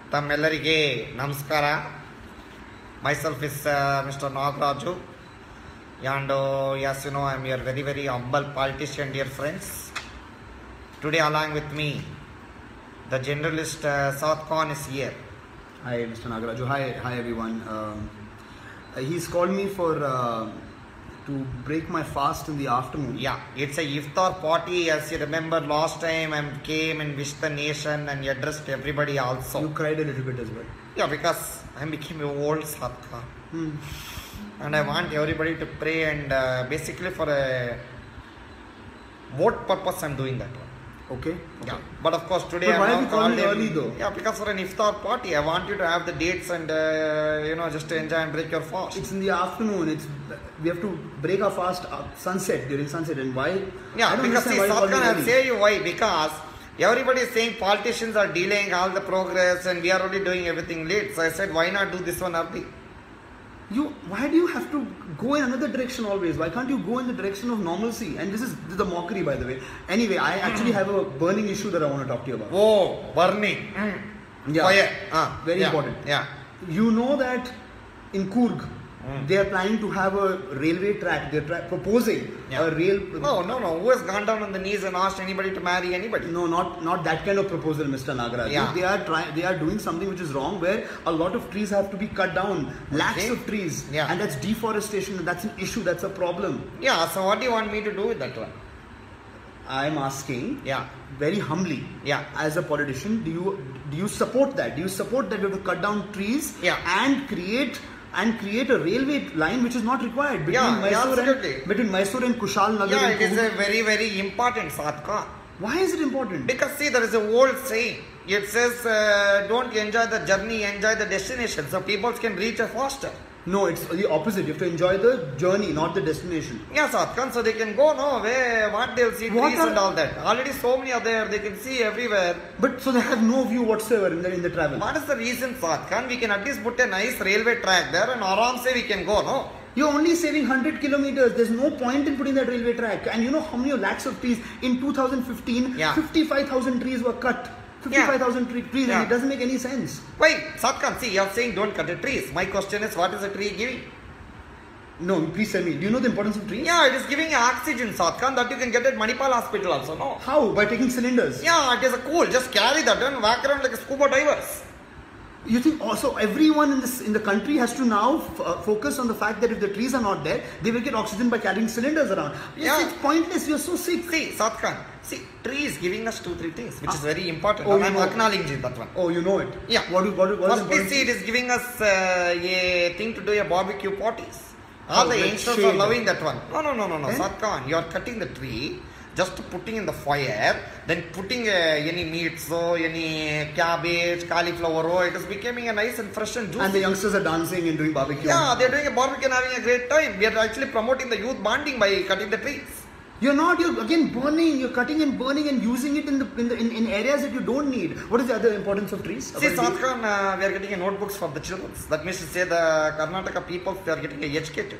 Tammellarige Namaskara. Myself is Mr. Nagaraju. And yes, you know, I am your very, very humble politician, dear friends. Today, along with me, the journalist Saad Khan is here. Hi, Mr. Nagaraju. Hi everyone. He's called me for to break my fast in the afternoon. Yeah, it's a iftar party. As you remember, last time I came and wished the nation and addressed everybody also. You cried a little bit as well. Yeah, because I became an old Saad Khan. And I want everybody to pray and basically for a vote purpose I'm doing that one. Okay. Yeah. But of course today but why I'm have you called me early though? Yeah, because for an iftar party I want you to have the dates and you know, just to enjoy and break your fast. It's in the afternoon. We have to break our fast during sunset, and why? Yeah, because see, Saad Khan, I'll say you why. Because everybody is saying politicians are delaying all the progress and we are already doing everything late. So I said, why not do this one early? Why do you have to go in another direction always? Why can't you go in the direction of normalcy? And this is the mockery, by the way. Anyway, I actually have a burning issue that I want to talk to you about. Oh, burning. Yeah. Fire. Very important. Yeah. You know that in Coorg, they are planning to have a railway track. They're proposing a rail. No. Who has gone down on the knees and asked anybody to marry anybody? No, not that kind of proposal, Mr. Nagaraj. Yeah. They are doing something which is wrong, where a lot of trees have to be cut down, lakhs of trees, and that's deforestation. And that's an issue. That's a problem. Yeah. So what do you want me to do with that one? I'm asking, very humbly, as a politician, do you support that? Do you support that we have to cut down trees and create a railway line which is not required between Mysore and Kushal Nagar? Yeah, it is a very, very important, Saad Khan. Why is it important? Because see, there is a old saying. It says, don't enjoy the journey, enjoy the destination. So people can reach faster. No, it's the opposite. You have to enjoy the journey, not the destination. Yeah, Saad Khan, so they can go, what they'll see, trees and all that. Already so many are there, they can see everywhere. But so they have no view whatsoever in the travel. What is the reason, Saad Khan? We can at least put a nice railway track there and aram se we can go, no? You're only saving 100 kilometers. There's no point in putting that railway track. And you know how many lakhs of trees in 2015, 55,000 trees were cut. 55,000 trees, and it doesn't make any sense. Wait, Saad Khan, see, you're saying don't cut the trees. My question is, what is a tree giving? No, please tell me. Do you know the importance of trees? Yeah, it is giving oxygen, Saad Khan, that you can get at Manipal Hospital also, no? How? By taking cylinders? Yeah, it is cool. Just carry that and walk around like a scuba divers. You think also everyone in the country has to now focus on the fact that if the trees are not there, they will get oxygen by carrying cylinders around? It's pointless. You're so sick. See, Saad Khan, tree is giving us 2-3 things, which is very important. I'm acknowledging that one. Oh, you know it. Yeah. What First, see, it is giving us a thing to do a barbecue parties. All the youngsters are loving that one. No. Saad Khan, you are cutting the tree, just putting in the fire, then putting any meats, any cabbage, cauliflower, it is becoming a nice and fresh and juicy. And the youngsters are dancing and doing barbecue. Yeah, they are doing a barbecue and having a great time. We are actually promoting the youth bonding by cutting the trees. You're again burning, you're cutting and burning and using it in areas that you don't need. What is the other importance of trees? See, Saad Khan, we are getting notebooks for the children. That means to say the Karnataka people, they are getting educated.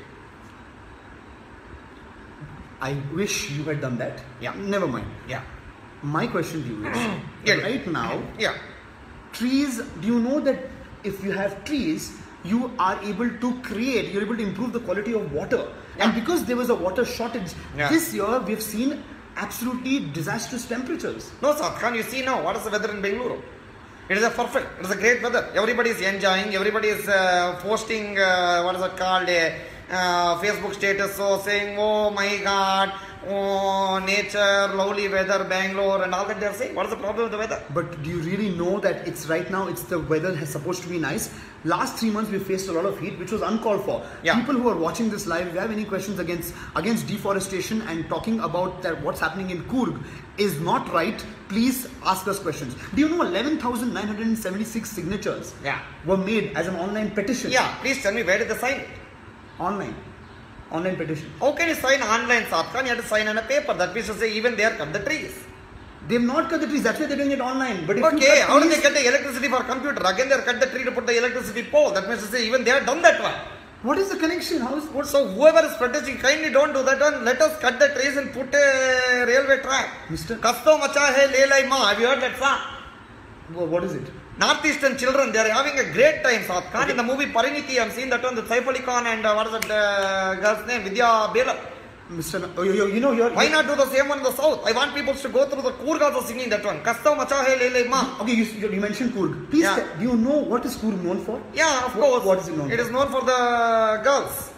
I wish you had done that. Yeah. Never mind. Yeah. My question to you is, right now, trees, do you know that if you have trees, you are able to you're able to improve the quality of water. And because there was a water shortage, this year we've seen absolutely disastrous temperatures. No, Saad Khan, you see now, what is the weather in Bengaluru? It is it is a great weather. Everybody is enjoying, everybody is posting, what is it called, Facebook status, saying, oh my God, oh, nature, lovely weather, Bangalore, and all that they are saying. What is the problem with the weather? But do you really know that the weather is supposed to be nice? Last 3 months we faced a lot of heat, which was uncalled for. People who are watching this live, if you have any questions against deforestation and talking about what's happening in Coorg is not right, please ask us questions. Do you know 11,976 signatures were made as an online petition? Yeah, please tell me, where did they sign it? Online petition. How can you sign online, Saad Khan? You have to sign on a paper. That means to say even they are cut the trees. They have not cut the trees. That's why they're doing it online. But if how do they get the electricity for computer? Again, they are cut the tree to put the electricity pole. That means to say even they have done that one. What is the connection? So whoever is protesting, kindly don't do that one. Let us cut the trees and put a railway track. Mr. Kasto macha hai le lai ma. Have you heard that song? What is it? Northeastern children, they are having a great time, Saad Khan. Okay. In the movie Pariniti, I am seeing that one, the Saif Ali Khan and what is that girl's name? Vidya Bela. Why not do the same one in the south? I want people to go through the Coorg also singing that one. Kasta macha hai le ma. Okay, you mentioned Coorg. Please, do you know what is Coorg known for? Yeah, of course. What is it known for? It is known for the girls.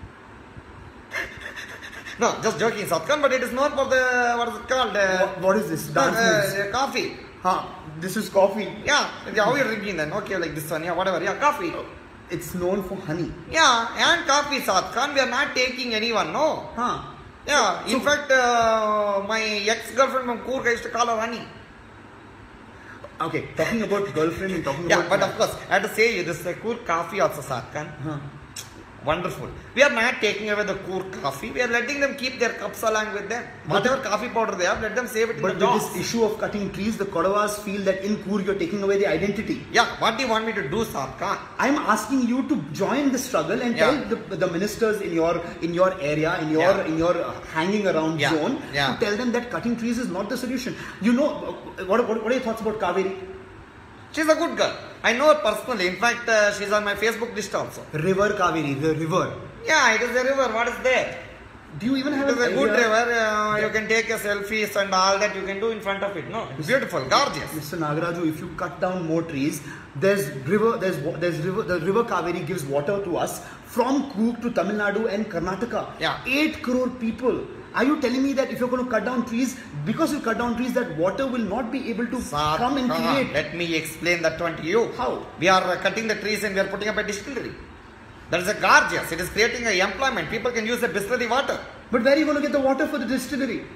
No, just joking, Saad Khan, but it is known for the, what is it called? What is this? Dance coffee. This is coffee. Yeah, how are you drinking then? Okay, like this one, yeah, whatever. Yeah, coffee. It's known for honey. Yeah, and coffee, Saad Khan. We are not taking anyone, no. Yeah, in fact, my ex-girlfriend from Coorg, I used to call her honey. Okay, talking about girlfriend and talking about... Yeah, but of course, I have to say you, this Coorg coffee also, Saad Khan. Wonderful. We are not taking away the Coorg coffee. We are letting them keep their cups along with them. Whatever coffee powder they have, let them save it in the jars. But with this issue of cutting trees, the Kodawas feel that in Coorg you're taking away the identity. Yeah, what do you want me to do, Saad Khan? I'm asking you to join the struggle and tell the ministers in your area, in your hanging around zone, to tell them that cutting trees is not the solution. You know, what are your thoughts about Kaveri? She's a good girl. I know her personally. In fact, she's on my Facebook list also. River Kaveri, the river. Yeah, it is a river. What is there? Do you even have It is a good river. You can take a selfies and all that you can do in front of it. No, it's beautiful, gorgeous. Mr. Nagaraju, if you cut down more trees, the river Kaveri gives water to us from Coorg to Tamil Nadu and Karnataka. Yeah. 8 crore people. Are you telling me that if you're going to cut down trees, because you cut down trees, that water will not be able to come and create? Let me explain that one to you. How? We are cutting the trees and we are putting up a distillery. That is a gorgeous. It is creating a employment. People can use the distillery water. But where are you going to get the water for the distillery?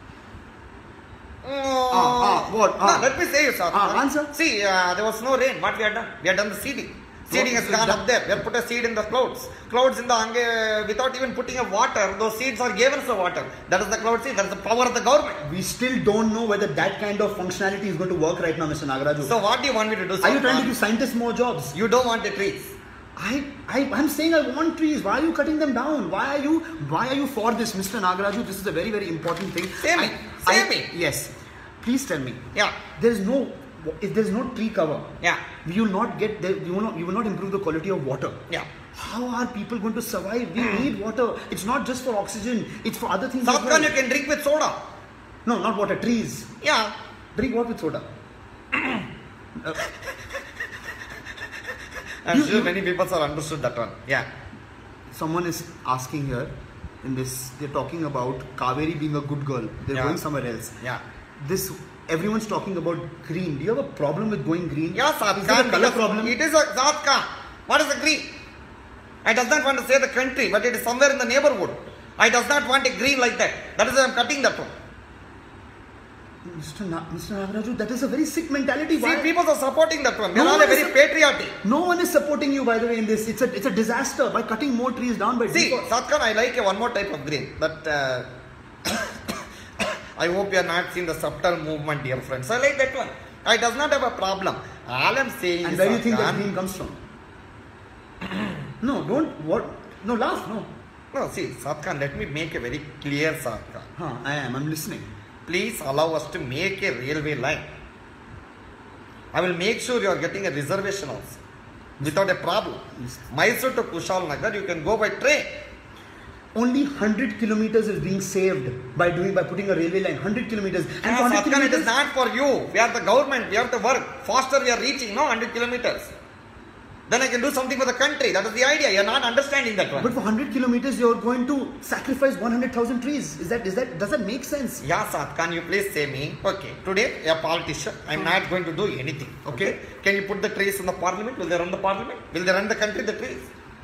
What? No, let me say you, sir. Answer. See, there was no rain. What we have done? We have done the seeding. Seeding has gone up there. We have put a seed in the clouds. Clouds in the without even putting a water, those seeds are given us the water. That is the cloud seed. That is the power of the government. We still don't know whether that kind of functionality is going to work right now, Mr. Nagaraju. So what do you want me to do, sir? Are you trying to give scientists more jobs? You don't want the trees. I'm saying I want trees. Why are you cutting them down? Why are you for this, Mr. Nagaraju? This is a very, very important thing. Say me. Yes. Please tell me. Yeah. If there's no tree cover, you will not improve the quality of water. Yeah. How are people going to survive? We need water. It's not just for oxygen. It's for other things. Saad Khan, you can drink with soda. No, not water. Trees. Yeah. Drink what with soda? I'm sure many people have understood that one. Yeah. Someone is asking here in this. They're talking about Kaveri being a good girl. They're going somewhere else. Yeah. Everyone's talking about green. Do you have a problem with going green? Yeah, Saad Khan. Is it a color problem? It is a Saad Khan. What is the green? I does not want to say the country, but it is somewhere in the neighborhood. I does not want a green like that. That is why I am cutting that one. Mr. Nagaraju, that is a very sick mentality. See, people are supporting that one. They are all very patriotic. No one is supporting you, by the way, in this. It's a disaster by cutting more trees down by. See, Saad Khan, I like one more type of green, but I hope you are not seeing the subtle movement, dear friends. I like that one. I does not have a problem. All I am saying is, where do you think that green comes from? No, laugh, no. No, see, Saad Khan, let me make a very clear, Saad Khan. I'm listening. Please allow us to make a railway line. I will make sure you are getting a reservation also, without a problem. Mysore to Kushal Nagar, you can go by train. Only 100 kilometers is being saved by putting a railway line. 100 kilometers. And 100 kilometers, it is not for you. We are the government. We have to work. Faster we are reaching, no 100 kilometers. Then I can do something for the country. That is the idea. You are not understanding that one. But for 100 kilometers, you are going to sacrifice 100,000 trees. Does that make sense? Yeah, Saad Khan, you please say me. Okay, today you are a politician. I am not going to do anything. Okay? Can you put the trees in the parliament? Will they run the parliament? Will they run the country, the trees?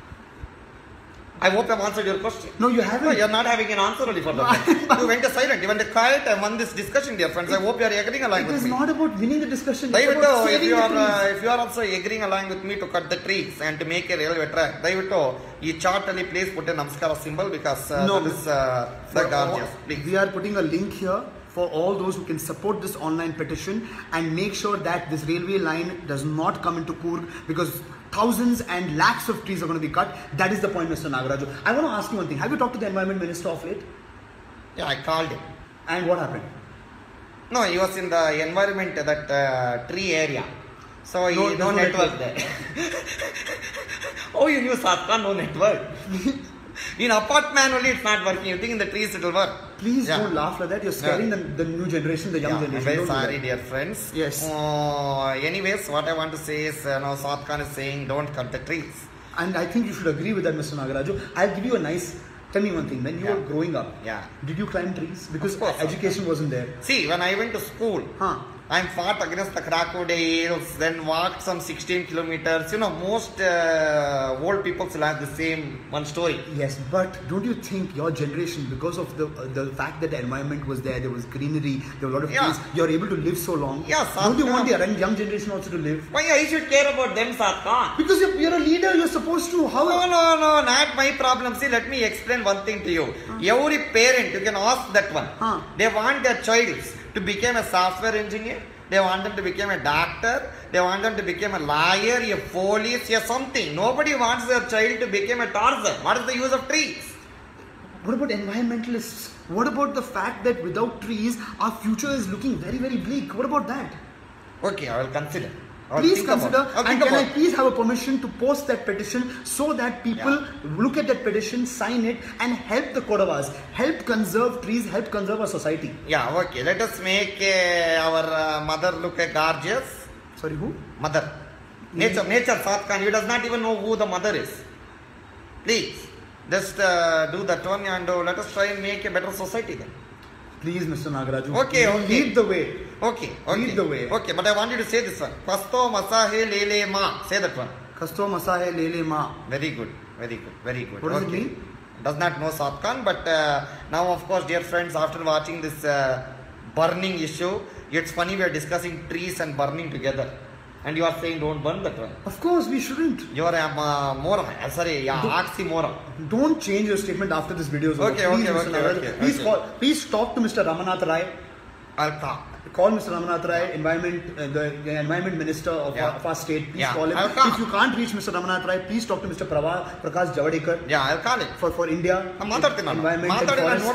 I hope I have answered your question. No, you haven't. No, you are not having an answer only for that. You went silent. You went quiet and won this discussion, dear friends. I hope you are agreeing along with me. It is not about winning the discussion. If you are also agreeing along with me to cut the trees and to make a railway track, this chart only please put a namaskara symbol because that is the gorgeous. We are putting a link here for all those who can support this online petition and make sure that this railway line does not come into Coorg, because thousands and lakhs of trees are going to be cut. That is the point, Mr. Nagaraju. I want to ask you one thing. Have you talked to the Environment Minister of late? Yeah, I called him. And what happened? No, he was in the environment, that tree area. So no network there. Oh, you knew Saad Khan, no network. In apartment only it's not working. You think in the trees it will work? Please don't laugh like that. You're scaring the new generation, the young generation. I'm very sorry, dear friends. Yes. Anyways, what I want to say is, Saad Khan is saying don't cut the trees. And I think you should agree with that, Mr. Nagaraju. I'll give you a nice... Tell me one thing. When you were growing up, did you climb trees? Because education wasn't there. See, when I went to school, I fought against the crocodiles, then walked some 16 kilometers. Most old people still have the same one story. Yes, but don't you think your generation, because of the fact that the environment was there was greenery, there were a lot of trees, you're able to live so long? Don't you want the young generation also to live? Why I should care about them, Saad Khan? Because you're a leader, you're supposed to. How? No, not my problem. See, let me explain one thing to you. Every parent, you can ask that one. They want their child to become a software engineer, they want them to become a doctor, they want them to become a lawyer, a police, or something. Nobody wants their child to become a Tarzan. What is the use of trees? What about environmentalists? What about the fact that without trees, our future is looking very, very bleak? What about that? Okay, I will consider. Please consider, and can I please have a permission to post that petition so that people look at that petition, sign it, and help the Kodavas, help conserve trees, help conserve our society. Yeah, okay. Let us make our mother look gorgeous. Sorry, who? Mother. Nature, Saad Khan. You does not even know who the mother is. Please, just do that one and let us try and make a better society then. Please, Mr. Nagaraju. Okay. Lead the way. Okay. Lead the way. Okay, but I want you to say this one. Kasto masahe lele ma. Say that one. Kasto masahe lele ma. Very good. Very good. What does it mean? Does not know Saad Khan, but now, of course, dear friends, after watching this burning issue, it's funny we are discussing trees and burning together. And you are saying don't burn that one. Of course, we shouldn't. You are a moron. Sorry, oxymoron. Don't change your statement after this video is over. Okay. Please talk to Mr. Ramanath Rai. I'll talk. Call Mr. Ramanath Rai, the Environment Minister of our state. Please call him. If you can't reach Mr. Ramanath Rai, please talk to Mr. Prakash Javadekar. Yeah, I'll call it. For India. Environment and forest.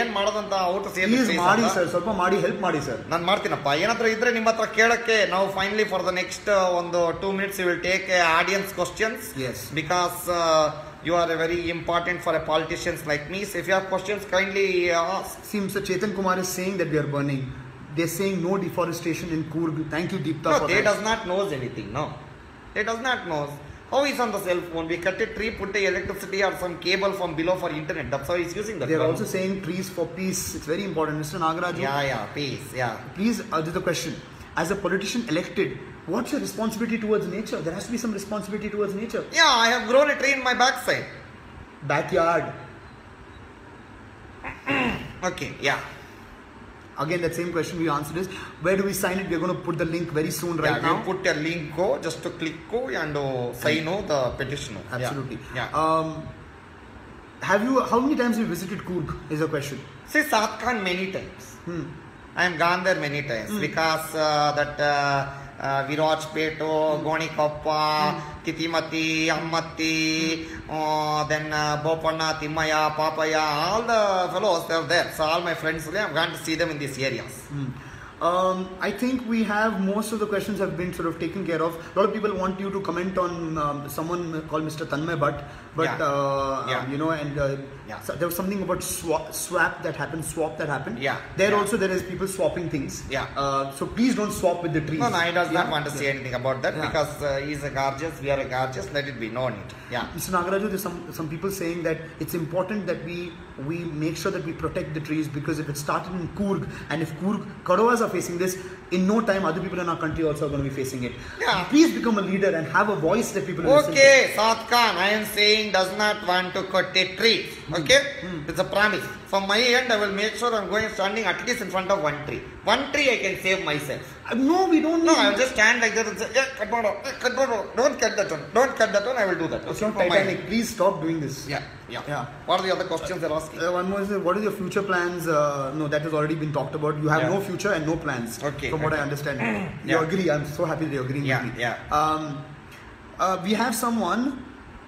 Please, Madi sir. ಸ್ವಲ್ಪ ಮಾಡಿ help ಮಾಡಿ sir. ನಾನು ಮಾಡ್ತೀನಪ್ಪ. ಏನಾದರೂ ಇದ್ರೆ ನಿಮ್ಮ ಹತ್ರ ಕೇಳಕ್ಕೆ ನಾವು finally for the next 2 minutes we will take audience questions. Yes. Because you are very important for a politicians like me. So if you have questions, kindly ask. See, Mr. Chetan Kumar is saying that we are burning. They're saying no deforestation in Coorg. Thank you, Deepta, for that. No, they does not knows anything. No, they does not knows. How is on the cell phone? We cut a tree, put the electricity or some cable from below for internet. That's how he's using that. They're also saying trees for peace. It's very important, Mr. Nagaraju. Yeah, peace. Yeah. Please, this is the question. As a politician elected, what's your responsibility towards nature? There has to be some responsibility towards nature. Yeah, I have grown a tree in my backside. Backyard. Okay, yeah. Again, that same question we answered is, where do we sign it? We're going to put the link very soon now. We'll put a link, just to click and sign the petition. Absolutely. Yeah. How many times have you visited Coorg is a question. See, Saad Khan many times. I am gone there many times because that Virajpeto, Gonikoppa, Titimati, Ammatti, then Bopanna, Timaya, Papaya, all the fellows they are there. So all my friends, I am going to see them in these areas. I think we have most of the questions have been sort of taken care of. A lot of people want you to comment on someone called Mr. Tanmay Bhatt, but so there was something about swap that happened. Also there is people swapping things. So please don't swap with the trees. No, I does not want to say anything about that because he is a gorgeous, we are a gorgeous. Let it be known. Mr. Nagaraju, there's some people saying that it's important that we make sure that we protect the trees, because if it started in Coorg and if Coorg Kodavas are facing this, in no time other people in our country also are going to be facing it. Please become a leader and have a voice that people listen to. Okay, Saad Khan, I am saying does not want to cut a tree. Okay? It's a promise. From my end, I will make sure I'm going standing at least in front of one tree. One tree I can save myself. No, we don't. No, I will just stand like that and say, cut one out. Don't cut that one. Don't cut that one. I will do that. It's not Titanic. Please stop doing this. Yeah. What are the other questions they're asking? One more is, what are your future plans? No, that has already been talked about. You have no future and no plans. Okay. From what I understand. You agree. I'm so happy that you agree with me. We have someone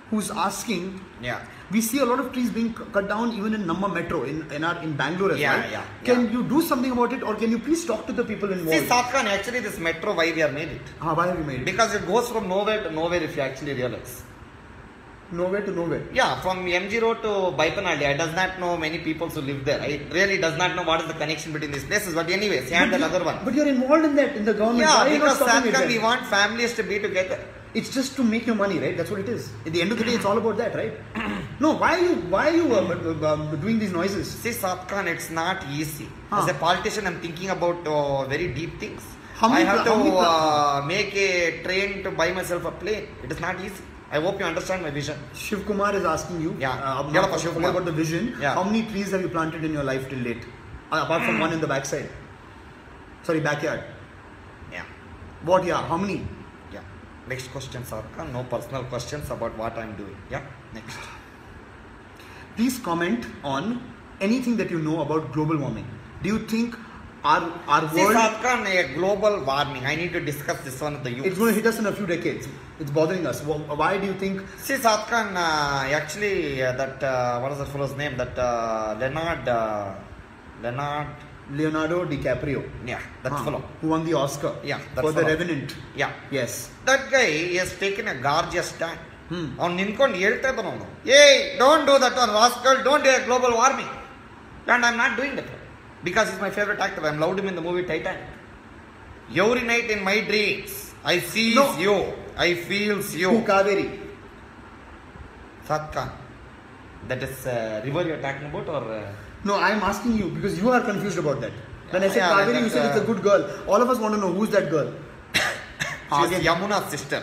who's asking. Yeah. We see a lot of trees being cut down even in Namma Metro in Bangalore as well. Yeah. Can you do something about it, or can you please talk to the people involved? See, Saad Khan, actually this metro, why we have made it? Why have you made it? Because it goes from nowhere to nowhere if you actually realize. Nowhere to nowhere? Yeah, from MG Road to Baipanalli. I does not know many people who live there. I really does not know what is the connection between these places. But anyways, and another one. But you're involved in that, in the government. Yeah, why because Saad Khan, we want families to be together. It's just to make your money, right? That's what it is. At the end of the day, it's all about that, right? No, why are you doing these noises? See, Saad Khan, it's not easy. As a politician, I'm thinking about very deep things. I have to make a train to buy myself a plane. It is not easy. I hope you understand my vision. Shiv Kumar is asking you. Forget about the vision. Yeah. How many trees have you planted in your life till date? Apart from one in the backside. Sorry, backyard. Yeah. What? Yeah. How many? Yeah. Next question, Saad Khan. No personal questions about what I'm doing. Yeah. Next. Please comment on anything that you know about global warming. Do you think our world... See, Saad Khan, a global warming. I need to discuss this one with the youth. It's going to hit us in a few decades. It's bothering us. Why do you think... See, Saad Khan, actually, what is the fellow's name? That Leonardo DiCaprio. Yeah, that fellow. Who won the Oscar. Yeah, for The Revenant. Yeah. Yes. That guy has taken a gorgeous stand. Hey, don't do that one, rascal. Don't do a global warming. And I'm not doing that. Because he's my favorite actor. I loved him in the movie Titanic. Every night in my dreams, I see you. I feels you. Kaveri. Saad Khan. That is river you're talking about, or? No, I'm asking you because you are confused about that. When I said Kaveri, you said it's a good girl. All of us want to know who's that girl. She's Yamuna's sister.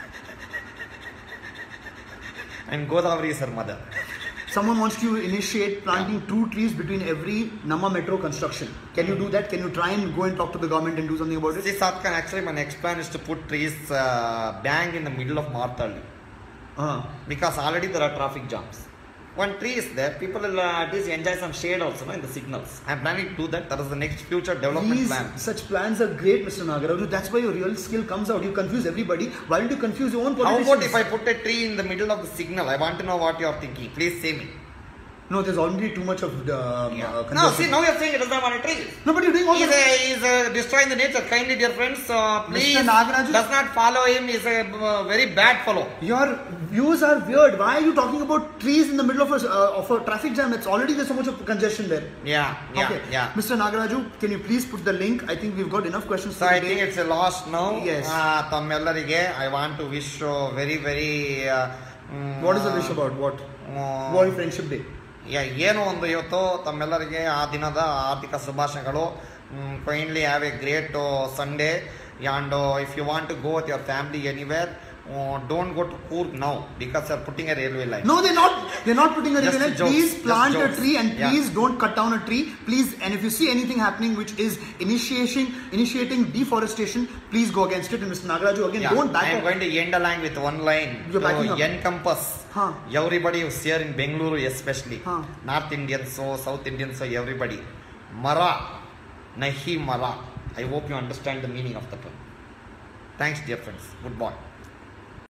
And Godavari is her mother. Someone wants to initiate planting 2 trees between every Namma Metro construction. Can you do that? Can you try and go and talk to the government and do something about it? See, Saad Khan, actually my next plan is to put trees bang in the middle of Marthalli. Because already there are traffic jams. One tree is there, people will at least enjoy some shade also in the signals. I am planning to do that. That is the next future development plan. Such plans are great, Mr. Nagaraju. That's why your real skill comes out. You confuse everybody. Why don't you confuse your own politicians? How about if I put a tree in the middle of the signal? I want to know what you are thinking. Please say me. No, there's already too much of No, see, now you're saying it does not want a tree. No, but you're doing all He's destroying the nature. Kindly, dear friends, please does not follow him. He's a very bad fellow. Your views are weird. Why are you talking about trees in the middle of a traffic jam? It's already there's so much of congestion there. Yeah. Mr. Nagaraju, can you please put the link? I think we've got enough questions for today. I think it's a loss now. Yes. I want to wish you very, very... what is the wish about? What? World Friendship Day. ಏನು ಒಂದು ಇವತ್ತು ತಮ್ಮೆಲ್ಲರಿಗೆ ಆ ದಿನದ ಆರ್ಥಿಕ ಶುಭಾಶಯಗಳು. Kindly have a great Sunday, and if you want to go with your family anywhere, don't go to Coorg now because they're putting a railway line. No, they're not putting a railway line. Please plant a tree and please don't cut down a tree. Please, and if you see anything happening which is initiating deforestation, please go against it. And Mr. Nagaraju, again, don't back up. I'm going to end the line with one line. You're backing up. Encompass everybody who's here in Bengaluru, especially North Indians, South Indians, everybody. Mara, nahi mara. I hope you understand the meaning of the term. Thanks, dear friends. Goodbye.